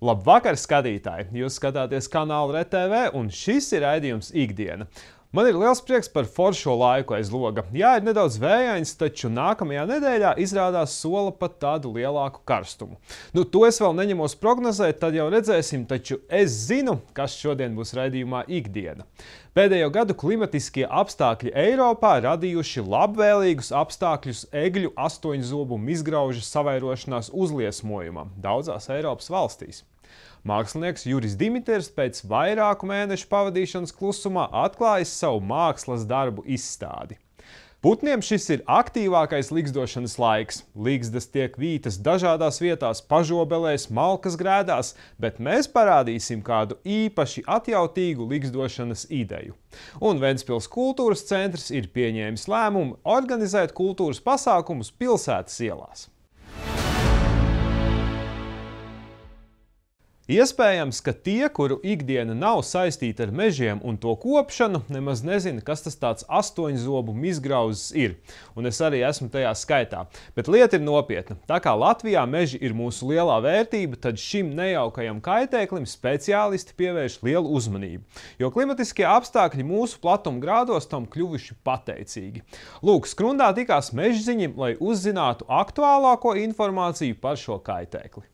Labvakar, skatītāji! Jūs skatāties kanālu RTV, un šis ir raidījums Ikdiena. Man ir liels prieks par foršo laiku aiz loga. Jā, ir nedaudz vējains, taču nākamajā nedēļā izrādās sola pat tādu lielāku karstumu. To es vēl neņemos prognozēt, tad jau redzēsim, taču es zinu, kas šodien būs raidījumā Ikdiena. Pēdējo gadu klimatiskie apstākļi Eiropā radījuši labvēlīgus apstākļus egļu astoņzobu mizgraužu savairošanās uzliesmojumam daudzās Eiropas valstīs. Mākslinieks Juris Dimiters pēc vairāku mēnešu pavadīšanas klusumā atklājis savu mākslas darbu izstādi. Putniem šis ir aktīvākais ligzdošanas laiks. Ligzdas tiek vītas dažādās vietās, pažobelēs, malkas grēdās, bet mēs parādīsim kādu īpaši atjautīgu ligzdošanas ideju. Un Ventspils kultūras centrs ir pieņēmis lēmumu organizēt kultūras pasākumus pilsētas ielās. Iespējams, ka tie, kuru ikdiena nav saistīta ar mežiem un to kopšanu, nemaz nezina, kas tas tāds astoņzobu mizgrauzis ir. Un es arī esmu tajā skaitā. Bet lieta ir nopietna. Tā kā Latvijā meži ir mūsu lielā vērtība, tad šim nejaukajam kaitēklim speciālisti pievērš lielu uzmanību. Jo klimatiskie apstākļi mūsu platumgrādos tam kļuvuši pateicīgi. Lūk, Skrundā tikās mežziņi, lai uzzinātu aktuālāko informāciju par šo kaitēkli.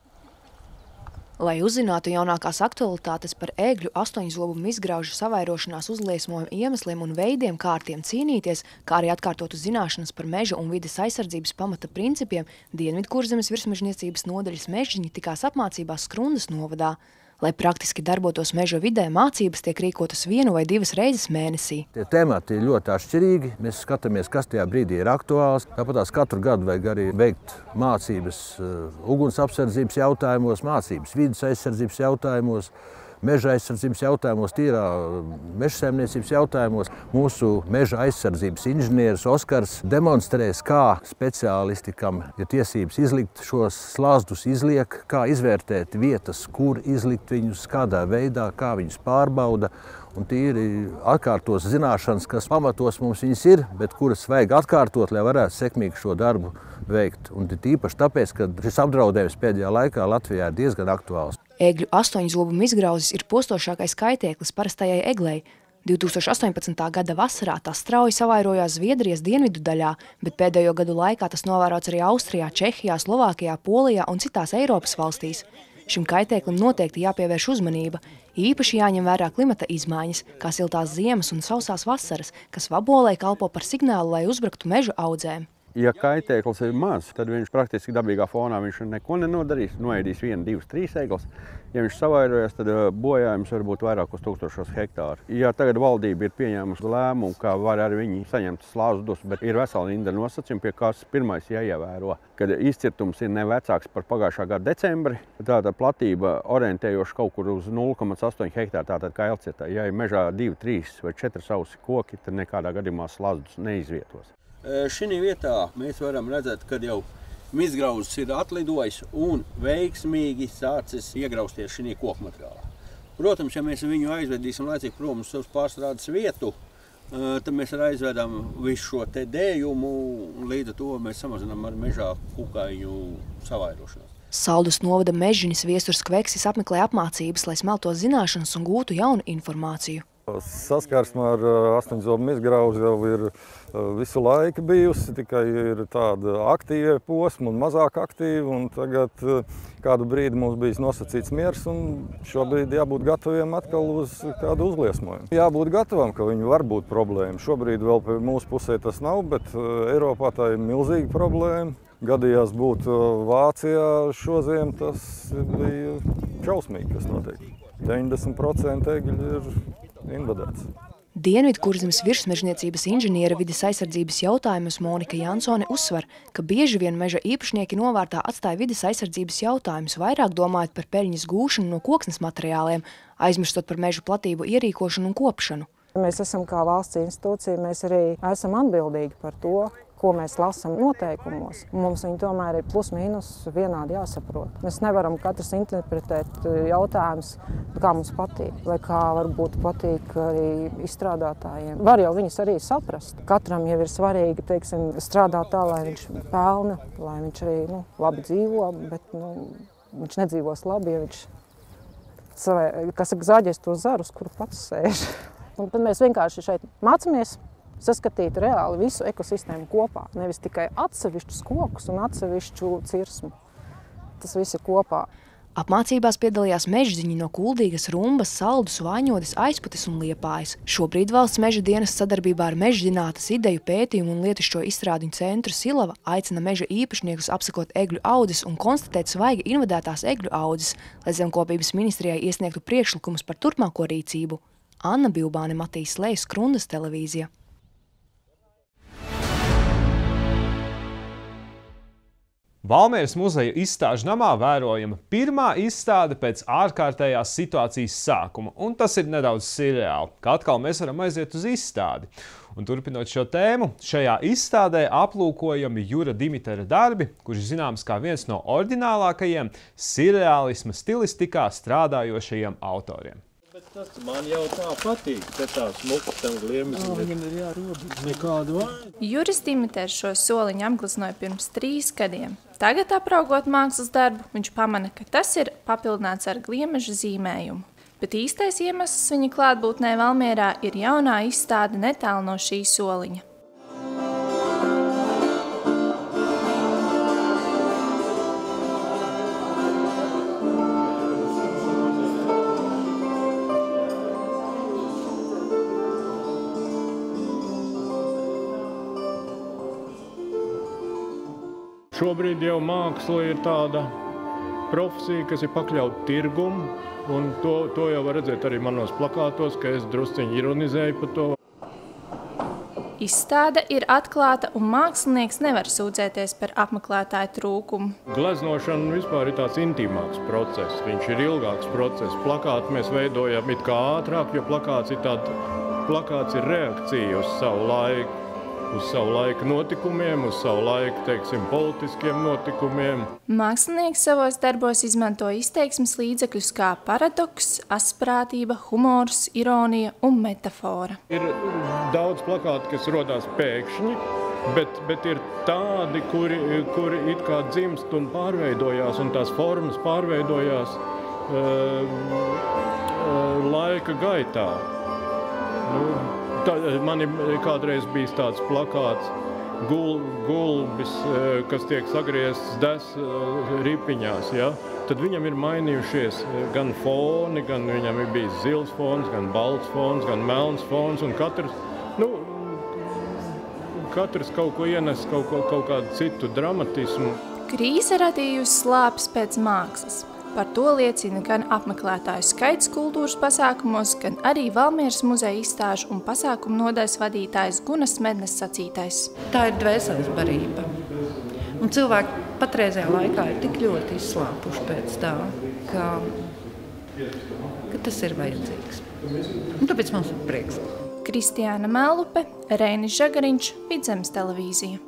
Lai uzzinātu jaunākās aktualitātes par egļu astoņzobu mizgraužu savairošanās uzliesmojumu iemesliem un veidiem, kā ar tiem cīnīties, kā arī atkārtotu zināšanas par meža un vides aizsardzības pamata principiem, Dienvidkurzemes virsmežniecības nodaļas mežziņi tikās apmācībās Skrundas novadā. Lai praktiski darbotos meža vidē, mācības tiek rīkotas 1 vai 2 reizes mēnesī. Tie temati ir ļoti atšķirīgi. Mēs skatāmies, kas tajā brīdī ir aktuāls. Tāpatās katru gadu vajag arī veikt mācības uguns apsardzības jautājumos, mācības vides aizsardzības jautājumos, meža aizsardzības jautājumos, tīrā mežsaimniecības jautājumos. Mūsu meža aizsardzības inženieris Oskars demonstrēs, kā speciālisti, kam ir tiesības izlikt šos slazdus, izliek, kā izvērtēt vietas, kur izlikt viņus, kādā veidā, kā viņus pārbauda. Un tīri atkārtos zināšanas, kas pamatos mums viņas ir, bet kuras vajag atkārtot, lai varētu sekmīgi šo darbu veikt. Un tīpaši tāpēc, ka šis apdraudējums pēdējā laikā Latvijā ir diezgan aktuāls. Egļu astoņzobu mizgrauzis ir postošākais kaitēklis parastajai eglei. 2018. gada vasarā tā strauji savairojās Zviedrijas dienvidu daļā, bet pēdējo gadu laikā tas novērots arī Austrijā, Čehijā, Slovākijā, Polijā un citās Eiropas valstīs. Šim kaitēklim noteikti jāpievērš uzmanība. Īpaši jāņem vērā klimata izmaiņas, kā siltās ziemas un sausās vasaras, kas vabolei kalpo par signālu, lai uzbruktu meža audzēm. Ja kaitēklis ir maz, tad viņš praktiski dabīgā fonā viņš neko nenodarīs, noēdīs 1, 2, 3 egles. Ja viņš savairojas, tad bojājums var būt vairākos tūkstošos hektāru. Ja tagad valdība ir pieņēmusi lēmumu, kā var arī viņi saņemt slazdus, bet ir vesela rinda nosacījumi, pie kāds pirmais jāievēro, kad izcirtums ir ne vecāks par pagājušā gada decembri, tāda platība orientējoši kaut kur uz 0,8 hektāru, tātad kā elcirtā. Ja ir mežā 2, 3 vai 4 sausi koki, tad nekādā gadījumā slazdus neizvietos. Šī vietā mēs varam redzēt, kad jau mizgrauzis ir atlidojis un veiksmīgi sācis iegrausties šī koku materiālā. Protams, ja mēs viņu aizvedīsim laicīgi prom uz savas pārstrādes vietu, tad mēs arī aizvedam visu šo te dējumu un līdz ar to mēs samazinām ar mežā kukaiņu savairošanos. Saldus novada mežzinis Viesturs Kveksis apmeklē apmācības, lai smeltos zināšanas un gūtu jaunu informāciju. Saskarsme ar astoņzobu mizgrauzi jau ir visu laiku bijusi, tikai ir tāda aktīva posma un mazāk aktīva. Un tagad kādu brīdi mums bija nosacīts miers, un šobrīd jābūt gataviem atkal uz kādu uzliesmojumu. Jābūt gatavam, ka viņi var būt problēma. Šobrīd vēl pie mūsu pusē tas nav, bet Eiropā tā ir milzīga problēma. Gadījās būt Vācijā šoziem, tas bija šausmīgi, kas notiek. 90% egļu ir invadēts. Dienvidkurzemes virsmežniecības inženiera vides aizsardzības jautājumus Monika Jansone uzsver, ka bieži vien meža īpašnieki novārtā atstāja vides aizsardzības jautājumus, vairāk domājot par peļņas gūšanu no koksnes materiāliem, aizmirstot par mežu platību ierīkošanu un kopšanu. Mēs esam kā valsts institūcija, mēs arī esam atbildīgi par to, ko mēs lasām noteikumos. Mums viņi tomēr ir plus mīnus vienādi jāsaprot. Mēs nevaram katrs interpretēt jautājumus, kā mums patīk, vai kā varbūt patīk arī izstrādātājiem. Var jau viņus arī saprast. Katram jau ir svarīgi, teiksim, strādāt tā, lai viņš pelna, lai viņš arī labi dzīvo, bet viņš nedzīvos labi, ja viņš zāģēs to zarus, kuru pats sēž. Un tad mēs vienkārši šeit mācāmies saskatīt reāli visu ekosistēmu kopā, nevis tikai atsevišķus kokus un atsevišķu cirsmu. Tas viss ir kopā. Apmācībās piedalījās mežziņi no Kuldīgas, Rumbas, Saldus, Vaņodes, Aizputes un Liepājas. Šobrīd Valsts meža dienas sadarbībā ar Mežzinātnes ideju pētījumu un lietišķo izstrādiņu centru Silava aicina meža īpašniekus apsekot egļu audzes un konstatēt svaigi invadētās egļu audzes, lai Zemkopības ministrijai iesniegtu priekšlikumus par turpmāko rīcību. Anna Bilbāne, Matīs Lejs, Krundas televīzija. Valmieras muzeja izstāžu namā vērojama pirmā izstāde pēc ārkārtējās situācijas sākuma, un tas ir nedaudz surreāli, ka atkal mēs varam aiziet uz izstādi. Un turpinot šo tēmu, šajā izstādē aplūkojami Jura Dimitera darbi, kurš zināms kā viens no oriģinālākajiem surreālisma stilistikā strādājošajiem autoriem. Bet tas man jau tā patīk, ka tā smukas tam gliemis. Viņam ir jārod nekādu vainu. Juris Dimiters šo soliņu apgleznoja pirms 3 gadiem. Tagad, apraugot mākslas darbu, viņš pamana, ka tas ir papildināts ar gliemeža zīmējumu. Bet īstais iemesls viņa klātbūtnē Valmierā ir jaunā izstāde netālu no šī soliņa. Šobrīd jau māksla ir tāda profesija, kas ir pakļauta tirgumu, un to jau var redzēt arī manos plakātos, ka es drusciņi ironizēju par to. Izstāde ir atklāta, un mākslinieks nevar sūdzēties par apmeklētāju trūkumu. Gleznošana vispār ir tāds intīmāks process, viņš ir ilgāks process. Plakātu mēs veidojam it kā ātrāk, jo plakāts ir reakcija uz savu laiku. Uz savu laiku notikumiem, uz savu laiku, teiksim, politiskiem notikumiem. Mākslinieks savos darbos izmanto izteiksmes līdzekļus kā paradoks, asprātība, humors, ironija un metafora. Ir daudz plakātu, kas rodās pēkšņi, bet ir tādi, kuri it kā dzimst un pārveidojās, un tās formas pārveidojās laika gaitā. Man ir kādreiz bijis tāds plakāts, gulbis, kas tiek sagriezts ripiņās, ja? Tad viņam ir mainījušies gan foni, gan viņam ir bijis zils fons, gan balts fons, gan melns fons, un katrs kaut ko ienes, kaut kādu citu dramatismu. Krīze radījusi slāpes pēc mākslas. Par to liecina gan apmeklētāju skaits kultūras pasākumos, gan arī Valmieras muzeja izstāžu un pasākumu nodaļas vadītājs Gunas Mednes sacītais. Tā ir dvēseles barība. Un cilvēki patreizējā laikā ir tik ļoti izslāpuši pēc tā, ka tas ir vajadzīgs. Un tāpēc mums ir prieks. Kristiāna Mellupe, Reinis Žagariņš, Vidzemes televīzija.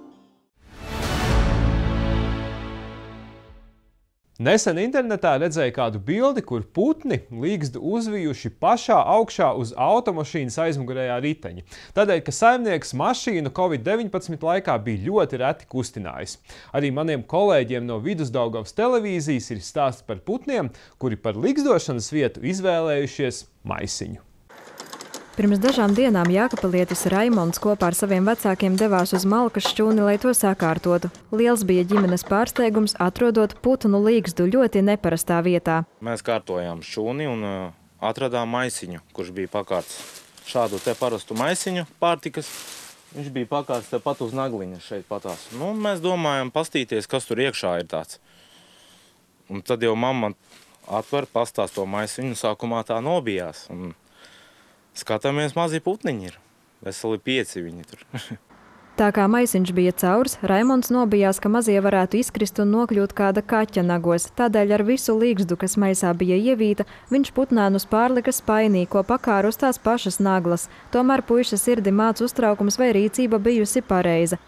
Nesen internetā redzēju kādu bildi, kur putni līgzdu uzvijuši pašā augšā uz automašīnas aizmugurējā riteņa. Tādēļ, ka saimnieks mašīnu Covid-19 laikā bija ļoti reti kustinājis. Arī maniem kolēģiem no Vidusdaugavas televīzijas ir stāsts par putniem, kuri par ligzdošanas vietu izvēlējušies maisiņu. Pirms dažām dienām jākapelietis Raimonds kopā ar saviem vecākiem devās uz Malkas šķūni, lai to sakārtotu. Liels bija ģimenes pārsteigums, atrodot putnu līgzdu ļoti neparastā vietā. Mēs kārtojām šķūni un atradām maisiņu, kurš bija pakārts. Šādu te parastu maisiņu pārtikas. Viņš bija pakārts tepat uz nagliņa šeit patās. Mēs domājam pastīties, kas tur iekšā ir tāds. Un tad jau mamma atver, pastās to maisiņu, sākumā tā nobijās. Skatāmies, mazi putniņi ir. Veseli 5 viņi tur. Tā kā maisiņš bija caurs, Raimonds nobijās, ka mazie varētu izkrist un nokļūt kāda kaķa nagos. Tādēļ ar visu līgzdu, kas maisā bija ievīta, viņš putnēnus pārlika spainī, ko pakāra uz tās pašas naglas. Tomēr puiša sirdi māc uztraukums, vai rīcība bijusi pareiza.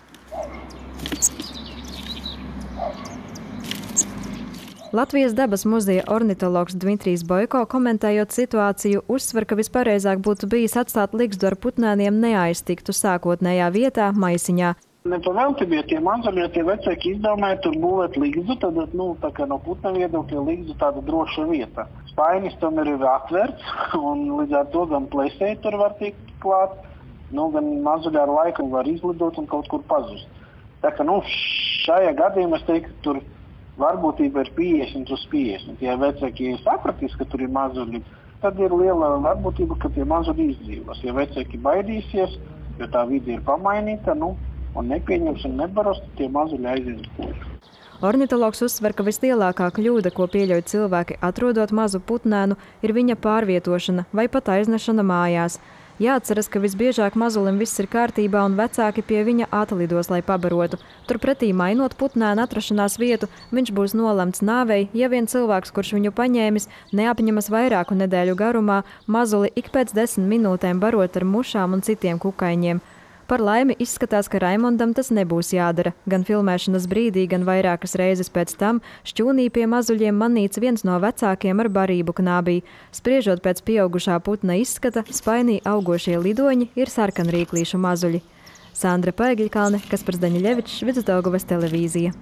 Latvijas dabas muzeja ornitologs Dmitrijs Boiko, komentējot situāciju, uzsver, ka vispareizāk būtu bijis atstāt ligzdu ar putnēniem neaiztiktu sākotnējā vietā, maisiņā. Nepavēlti bija tie mazuļi, jo tie vecāki izdomāja tur būvēt ligzu, tad, tā kā no putna viedokļa ligzu tāda droša vieta. Spainis tomēr ir atvērts, un līdz ar to gan plēsēji tur var tikt klāt, gan mazuļi ar laiku var izlidot un kaut kur pazust. Tā kā, šajā gadījumā es teiktu, tur varbūtība ir 50/50. Ja vecāki sapratīs, ka tur ir mazuļi, tad ir liela varbūtība, ka tie mazuļi izdzīvos. Ja vecāki baidīsies, jo tā vide ir pamainīta, un nepieņems un nebaros, tie mazuļi aizies uz. Ornitologs uzsver, ka vislielākā kļūda, ko pieļauj cilvēki atrodot mazu putnēnu, ir viņa pārvietošana vai pat aiznešana mājās. Jāatceras, ka visbiežāk mazulim viss ir kārtībā un vecāki pie viņa atlidos, lai pabarotu. Turpretī, mainot putnēnu atrašanās vietu, viņš būs nolemts nāvei, ja vien cilvēks, kurš viņu paņēmis, neapņemas vairāku nedēļu garumā mazuli ik pēc 10 minūtēm barot ar mušām un citiem kukaiņiem. Par laimi izskatās, ka Raimondam tas nebūs jādara. Gan filmēšanas brīdī, gan vairākas reizes pēc tam šķūnī pie mazuļiem manīts viens no vecākiem ar barību knābī. Spriežot pēc pieaugušā putna izskata, spainī augošie lidoņi ir sarkanrīklīšu mazuļi. Sandra Paigļkalne, Kaspars Daņļevičs, Vidusdaugavas televīzija.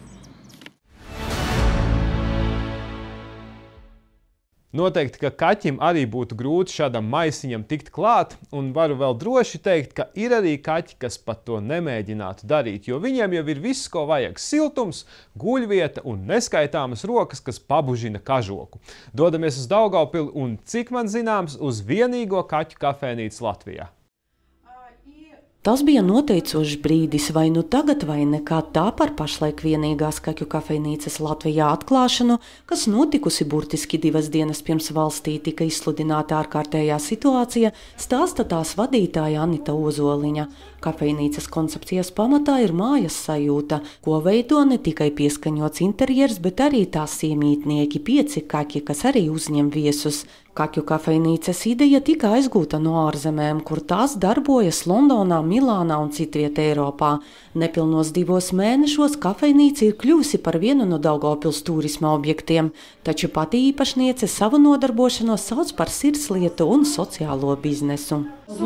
Noteikti, ka kaķim arī būtu grūti šādam maisiņam tikt klāt, un varu vēl droši teikt, ka ir arī kaķi, kas pat to nemēģinātu darīt, jo viņiem jau ir viss, ko vajag - siltums, guļvieta un neskaitāmas rokas, kas pabužina kažoku. Dodamies uz Daugavpili un, cik man zināms, uz vienīgo kaķu kafejnīcu Latvijā. Tas bija noteicošs brīdis, vai nu tagad, vai nekad, tā par pašlaik vienīgās kaķu kafejnīcas Latvijā atklāšanu, kas notikusi burtiski 2 dienas pirms valstī tika izsludināta ārkārtējā situācija, stāsta tās vadītāja Anita Ozoliņa. Kafejnīcas koncepcijas pamatā ir mājas sajūta, ko veido ne tikai pieskaņots interjers, bet arī tās iemītnieki 5 kaķi, kas arī uzņem viesus. Kaķu kafejnīcas ideja tika aizgūta no ārzemēm, kur tās darbojas Londonā, Milānā un citviet Eiropā. Nepilnos 2 mēnešos kafejnīca ir kļuvusi par vienu no Daugavpils turisma objektiem, taču pati īpašniece savu nodarbošanos sauc par sirdslietu un sociālo biznesu.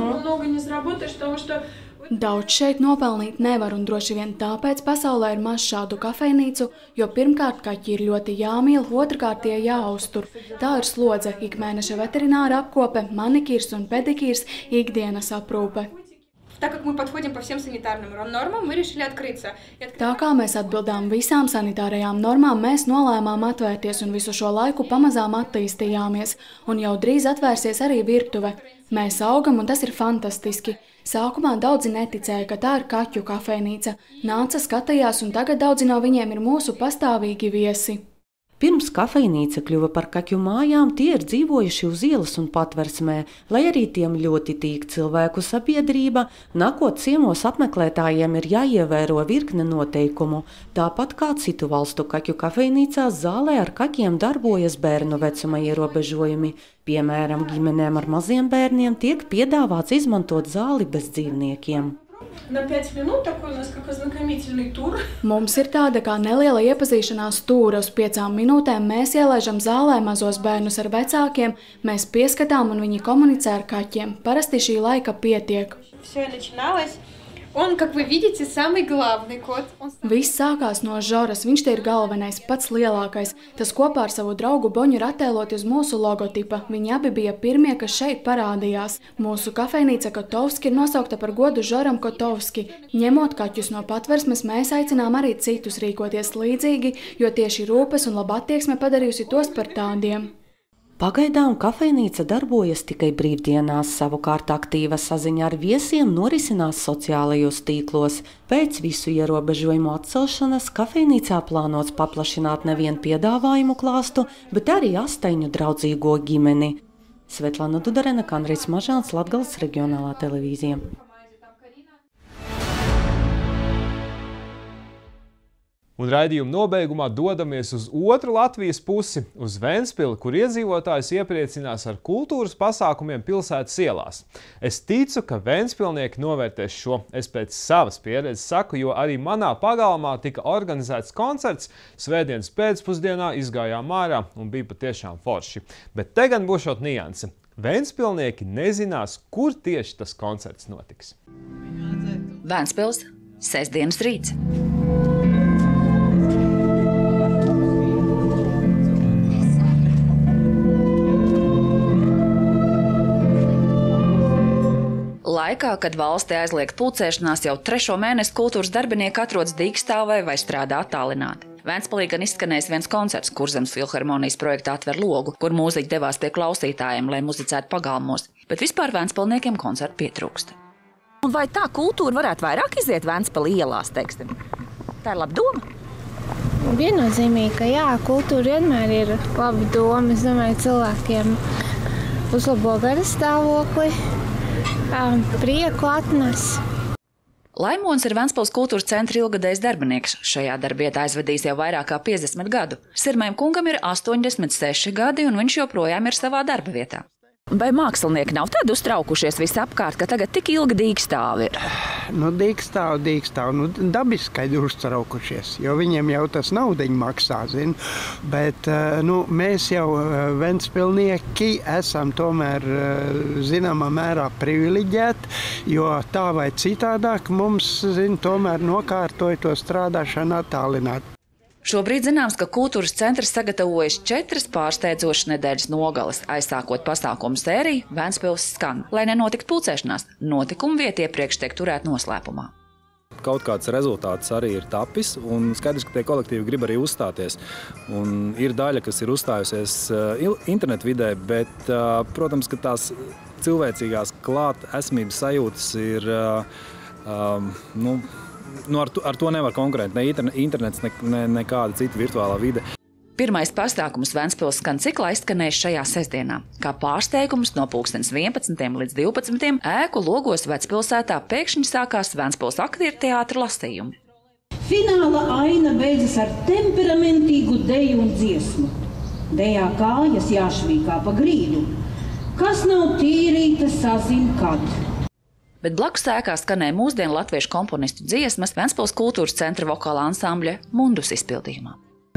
Daudz šeit nopelnīt nevar, un droši vien tāpēc pasaulē ir maz šādu kafejnīcu, jo pirmkārt kaķi ir ļoti jāmīl, otrkārt tie jāuztur. Tā ir slodze, ikmēneša veterināra apkope, manikīrs un pedikīrs, ikdienas aprūpe. Tā kā mēs atbildām visām sanitārajām normām, mēs nolēmām atvērties un visu šo laiku pamazām attīstījāmies, un jau drīz atvērsies arī virtuve. Mēs augam, un tas ir fantastiski. Sākumā daudzi neticēja, ka tā ir kaķu kafejnīca. Nāca, skatījās, un tagad daudzi no viņiem ir mūsu pastāvīgi viesi. Pirms kafejnīca kļuva par kaķu mājām, tie ir dzīvojuši uz ielas un patversmē, lai arī tiem ļoti tīk cilvēku sabiedrība, nākot ciemos apmeklētājiem ir jāievēro virkne noteikumu. Tāpat kā citu valstu kaķu kafejnīcās zālē ar kaķiem darbojas bērnu vecuma ierobežojumi. Piemēram, ģimenēm ar maziem bērniem tiek piedāvāts izmantot zāli bez dzīvniekiem. Mums ir tāda kā neliela iepazīšanās tūra. Uz 5 minūtēm mēs ielaižam zālē mazos bērnus ar vecākiem, mēs pieskatām un viņi komunicē ar kaķiem. Parasti šī laika pietiek. Viss sākās no Žoras, viņš te ir galvenais, pats lielākais. Tas kopā ar savu draugu Boņu ir attēloti uz mūsu logotipa. Viņi abi bija pirmie, kas šeit parādījās. Mūsu kafejnīca Kotovski ir nosaukta par godu Žoram Kotovski. Ņemot kaķus no patversmes, mēs aicinām arī citus rīkoties līdzīgi, jo tieši rūpes un laba attieksme padarījusi tos par tādiem. Pagaidām kafejnīca darbojas tikai brīvdienās, savukārt aktīva saziņa ar viesiem norisinās sociālajos tīklos. Pēc visu ierobežojumu atcelšanas kafejnīcā plānots paplašināt nevien piedāvājumu klāstu, bet arī asteņu draudzīgo ģimeni. Svetlana Dudarena, Andris Mažāns, Latgales reģionālā televīzija. Un raidījuma nobeigumā dodamies uz otru Latvijas pusi, uz Ventspili, kur iedzīvotājus iepriecinās ar kultūras pasākumiem pilsētas ielās. Es ticu, ka ventspilnieki novērtēs šo. Es pēc savas pieredzes saku, jo arī manā pagalmā tika organizēts koncerts. Svētdienas pēcpusdienā izgājām ārā un bija patiešām forši. Bet te gan būšot nianse. Ventspilnieki nezinās, kur tieši tas koncerts notiks. Ventspils Sestdienas rīts. Laikā, kad valstī aizliegta pulcēšanās, jau 3. mēnesi kultūras darbinieki atrodas dīkstāvē vai strādā attālināti. Ventspilī gan izskanējis viens koncerts Kurzemes filharmonijas projektā Atver logu, kur mūziķi devās pie klausītājiem, lai muzicētu pagalmos, bet vispār ventspilniekiem koncertu pietrūkst. Un vai tā kultūra varētu vairāk iziet Ventspili ielās, teiksim? Tā ir laba doma? Viennozīmīgi, ka jā, kultūra vienmēr ir laba doma. Es domāju, cilvēkiem uzlabo garastāvokli, prieku atnes. Laimons ir Ventspils kultūras centra ilgadējs darbinieks. Šajā darbietā aizvedīs jau vairāk kā 50 gadu. Sirmajam kungam ir 86 gadi, un viņš joprojām ir savā darba vietā. Vai mākslinieki nav tādi uztraukušies visapkārt, ka tagad tik ilgi dīkstāvi ir? Dīkstāv. Dabiski ir uztraukušies, jo viņiem jau tas naudiņu maksā, zin. Bet mēs jau ventspilnieki esam tomēr zināmā mērā privileģēti, jo tā vai citādāk mums, tomēr nokārtoja to strādāšanu attālināt. Šobrīd zināms, ka kultūras centrs sagatavojas 4 pārsteidzošas nedēļas nogales, aizsākot pasākumu sēriju Ventspils skan. Lai nenotiktu pulcēšanās, notikuma vieta iepriekš tiek turēta noslēpumā. Kaut kāds rezultāts arī ir tapis, un skaidrs, ka tie kolektīvi grib arī uzstāties. Un ir daļa, kas ir uzstājusies internetu vidē, bet, protams, ka tās cilvēcīgās klāt esamības sajūtas ir, ar to nevar konkurēt, ne internets, nekāda cita virtuālā vide. Pirmais pasākums Ventspils skan ciklā izskanēs šajā sestdienā. Kā pārsteigums no 11. līdz 12. ēku logos Vecpilsētā pēkšņi sākās Ventspils aktieru teātra lasījumi. Fināla aina beidzas ar temperamentīgu deju un dziesmu. Dejā kājas jāšvīkā pa grīdu. Kas nav tīrīta, sazin kad. Bet blakus ēkā skanēja mūsdienu latviešu komponistu dziesmas Ventspils kultūras centra vokāla ansambļa Mundus izpildījumā.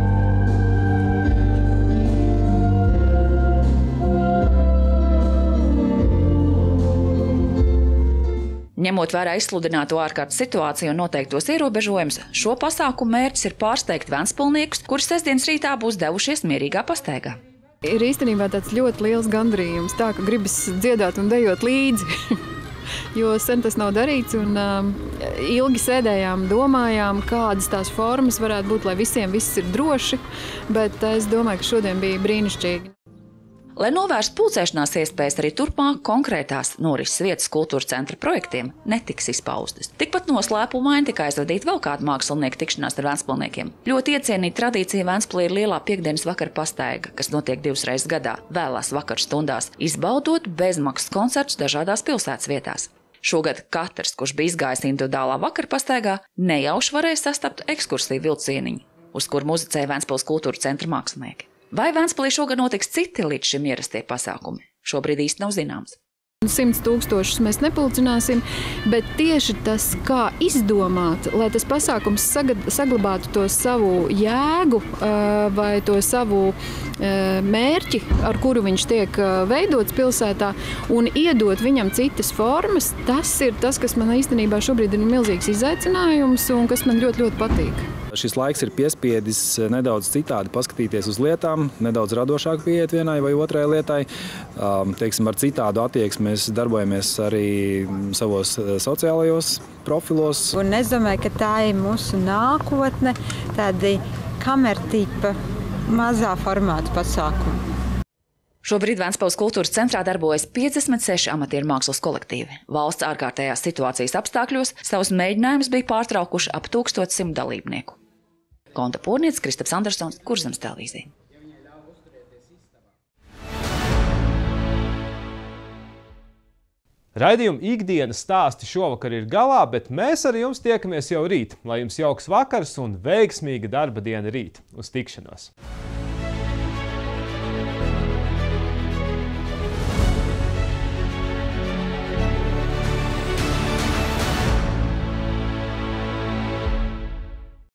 Ņemot vērā izsludināto ārkārtas situāciju un noteiktos ierobežojumus, šo pasākumu mērķis ir pārsteigt ventspilniekus, kuri sestdienas rītā būs devušies mierīgā pastaigā. Ir īstenībā tāds ļoti liels gandarījums, tā ka gribas dziedāt un dejot līdzi. Jo sen tas nav darīts, un ilgi sēdējām, domājām, kādas tās formas varētu būt, lai visiem viss ir droši, bet es domāju, ka šodien bija brīnišķīgi. Lai novērstu pulcēšanās iespējas, arī turpmāk konkrētās norises vietas kultūras centra projektiem netiks izpaustas. Tikpat noslēpumaini tika aizvadīta vēl kāda mākslinieka tikšanās ar ventspilniekiem. Ļoti iecienīta tradīcija Ventspilī ir lielā piekdienas vakara pastaiga, kas notiek 2 reizes gadā, vēlās vakara stundās, izbaudot bezmaksas koncertus dažādās pilsētas vietās. Šogad katrs, kurš bija izgājis individuālā vakara pastaigā, nejauši varēja sastapt ekskursiju vilcieniņu, uz kur muzicēja Ventspils kultūras centra mākslinieki. Vai Ventspilī šogad notiks citi līdz šim ierastie pasākumi? Šobrīd īsti nav zināms. 100 000 mēs nepulcināsim, bet tieši tas, kā izdomāt, lai tas pasākums saglabātu to savu jēgu vai to savu mērķi, ar kuru viņš tiek veidots pilsētā, un iedot viņam citas formas, tas ir tas, kas man īstenībā šobrīd ir milzīgs izaicinājums un kas man ļoti, ļoti patīk. Šis laiks ir piespiedis nedaudz citādi paskatīties uz lietām, nedaudz radošāk pieiet vienai vai otrai lietai. Teiksim, ar citādu attieksmi mēs darbojamies arī savos sociālajos profilos. Un es domāju, ka tā ir mūsu nākotne, tādi kamertipa mazā formāta pasākumi. Šobrīd Ventspils kultūras centrā darbojas 56 amatieru mākslas kolektīvi. Valsts ārkārtējās situācijas apstākļos savus mēģinājumus bija pārtraukuši ap 1100 dalībnieku. Konta Pūrnietis, Kristaps Andersons, Kurzemes televīzija. Raidījuma ikdienas stāsti šovakar ir galā, bet mēs ar jums tiekamies jau rīt. Lai jums jauks vakars un veiksmīga darba diena rīt. Uz tikšanos!